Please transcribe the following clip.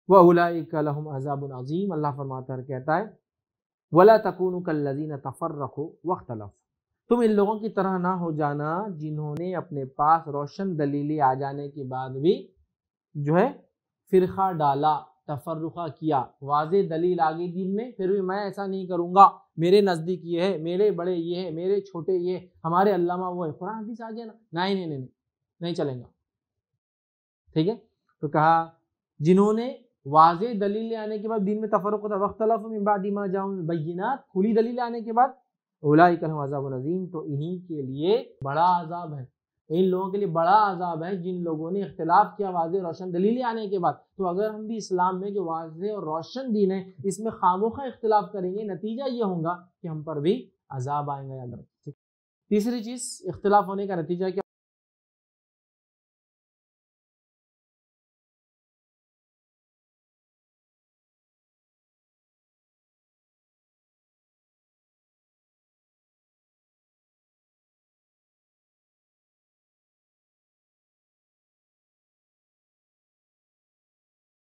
وَأُولَٰئِكَ لَهُمْ عَذَابٌ عَظِيمٌ۔ اللہ فرماتا ہے کہتا ہے وَلَا تَكُونُوا كَالَّذِينَ تَفَرَّقُوا وَاخْتَلَفُوا، تم ان لوگوں کی طرح نہ ہو جانا جنہوں نے اپنے پاس روشن دلیلیں آ جانے کے بعد بھی جو ہے فرقہ ڈالا، تفرقہ کیا۔ واضح دلیل آ گئی دین میں، پھر بھی میں ایسا نہیں کروں گا، میرے نزدیک یہ ہے، میرے بڑے یہ ہے، میرے چھوٹے یہ ہے، ہمارے علامہ وہ ہے، قرآن حدیث آ گیا نا، نہیں چلیں گا، ٹھیک ہے۔ تو کہا جنہوں نے واضح دلیل آنے کے بعد دین میں تفرق ہوتا، واختلفوا من بعد ما جاءهم البینات، کھلی دلیل آنے کے بعد، اولئک لهم عذاب عظیم، تو انہی کے لیے بڑا عذاب ہے، ان لوگوں کے لیے بڑا عذاب ہے جن لوگوں نے اختلاف کیا واضح روشن دلیل آنے کے بعد۔ تو اگر ہم بھی اسلام میں جو واضح اور روشن دین ہے اس میں خاموخواہ اختلاف کریں گے، نتیجہ یہ ہوگا کہ ہم پر بھی عذاب آئے گا، یاد رکھیں۔ تیسری چیز اختلاف ہونے کا نتیجہ کیا